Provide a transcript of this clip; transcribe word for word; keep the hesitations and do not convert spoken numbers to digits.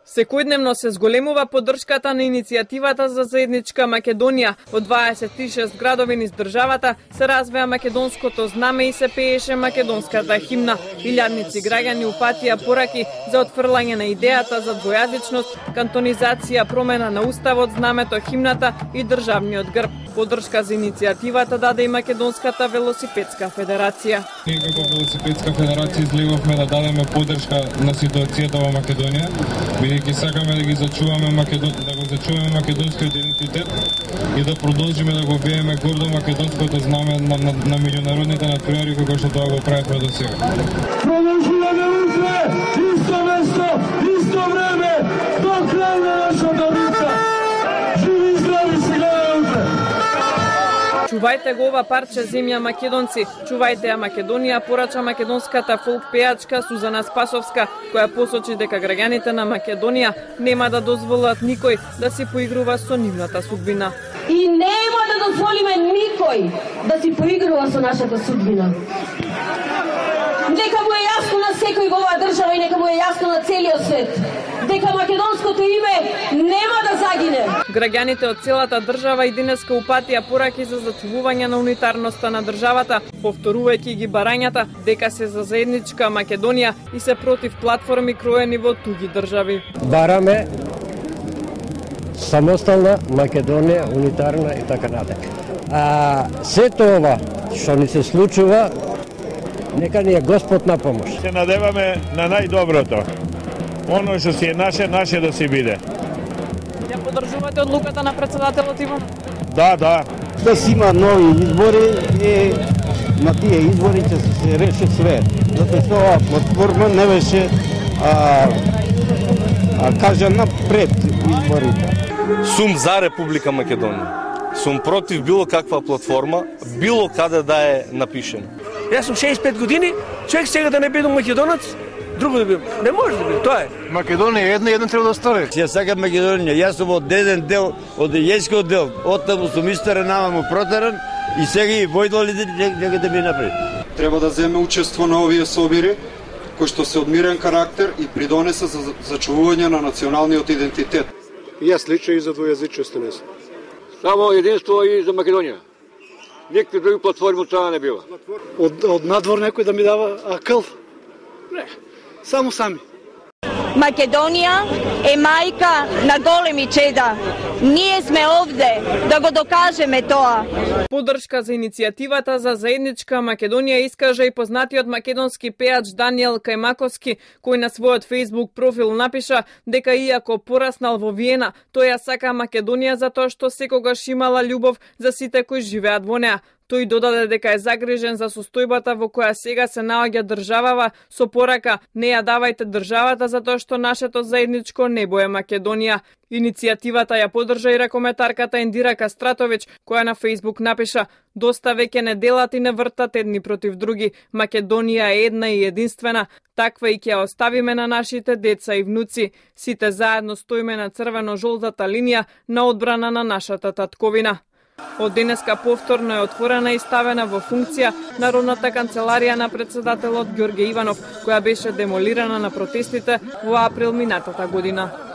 Секојдневно се зголемува поддршката на иницијативата за заедничка Македонија. Од дваесет и шест градови низ државата се развеа македонското знаме и се пееше македонската химна. Илјадници граѓани упатија пораки за отфрлање на идејата за двојазичност, кантонизација, промена на уставот, знамето, химната и државниот грб. Поддршка за иницијативата даде и Македонската велосипедска федерација. Ние како велосипедска федерација излегувме да дадеме поддршка на ситуацијата во Македонија, бидејќи сакаме да ги зачуваме Македон... да го зачуваме македонскиот идентитет и да продолжиме да го биеме гордо македонското знаме на, на, на меѓународните надпревари како што тоа го правевме до сега. Продолжуваме утре, исто место, исто време, до крај на нашата битка. Живи и здрави се гледајте утре. Чувајте го ова парче земја македонци, чувајте ја Македонија, порача македонската фолк пејачка Сузана Спасовска, која посочи дека граѓаните на Македонија нема да дозволат никој да си поигрува со нивната судбина. И нема да дозволиме никој да си поигрува со нашата судбина. Нека му е јасно на секој во оваа држава и нека му е јасно на целиот свет дека македонското име нема да загине. Граѓаните од целата држава и денеска упатија пораки за зачувување на унитарноста на државата, повторувајќи ги барањата дека се за заедничка Македонија и се против платформи кроени во туги држави. Бараме самостална Македонија, унитарна и така натаму. А сето ова што ни се случува, нека ни е Господ на помош. Се надеваме на најдоброто. Оно што си е наше, наше да си биде. Ја поддржувате одлуката на председателот Иван? Да, да. Да си има нови избори и на тие избори ќе се реши све. Затоа што оваа платформа не беше а, а, кажана пред изборите. Сум за Република Македонија. Сум против било каква платформа, било каде да е напишено. Јас сум шеесет и пет години, човек сега да не бидам македонец, друго да бидам. Не може да бидам, тоа е. Македонија е една и една треба да остане. Ја сакам Македонија, јас сум од еден дел, од Ејскиот дел, оттаму сум истерен, намаму протеран и сега и војдолите нека да ми напред. Треба да земе учество на овие собири, кои што се од мирен карактер и придонеса за зачувување на националниот идентитет. Јас лично и за двојазичност не сум. Само единство и за Македонија. Никакви други платформи од тоа не бива. Од, од надвор некој да ми дава акъл? Не, само сами. Македонија е мајка на големи чеда. Ние сме овде да го докажеме тоа. Поддршка за иницијативата за заедничка Македонија искажа и познатиот македонски пејач Даниел Кајмаковски, кој на својот Facebook профил напиша дека иако пораснал во Виена, тој ја сака Македонија затоа што секогаш имала љубов за сите кои живеат во неа. Тој додаде дека е загрижен за состојбата во која сега се наоѓа државава со порака не ја давајте државата затоа што нашето заедничко небо е Македонија. Иницијативата ја поддржа и ракометарката Индира Кастратовиќ, која на Facebook напиша: "Доста веќе не делат и не вртат едни против други. Македонија е една и единствена, таква и ќе ја оставиме на нашите деца и внуци. Сите заедно стоиме на црвено-жолтата линија на одбрана на нашата татковина." Од денеска повторно е отворена и ставена во функција Народната канцеларија на председателот Ѓорѓе Иванов, која беше демолирана на протестите во април минатата година.